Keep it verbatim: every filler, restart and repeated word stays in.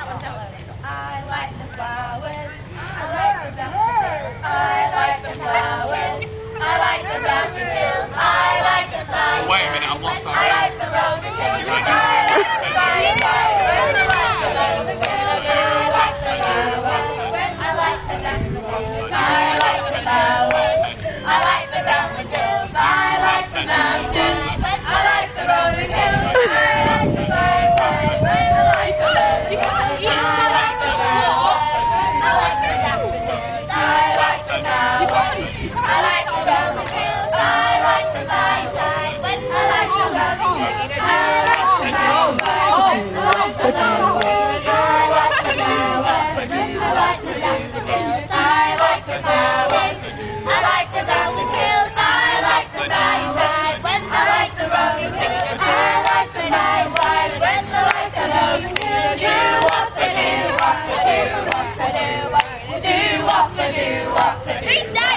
I like the flowers. I like the daffodils. I like the flowers. I like the daffodils. I like the flowers. Wait a minute, I've lost our I like the rolling hills. I like the fire. When the lights are low, the I like the flowers. I like the daffodils. I like the flowers. I like the daffodils. I like the mountains. I like the rolling hills. I like the fire. When the lights are low, the I like the flowers. I like the daffodils. I like the flowers. I like the rolling hills. I like the mountains. When I like the rolling hills. I like the mountains. When the lights are low, I like the flowers. I like the daffodils. I like the flowers. I like the rolling hills. I like the mountains. When I like the rolling hills. I like the nice lights. When the lights are low, do what they do, what they do, what they do, what they do, what they do, what they do.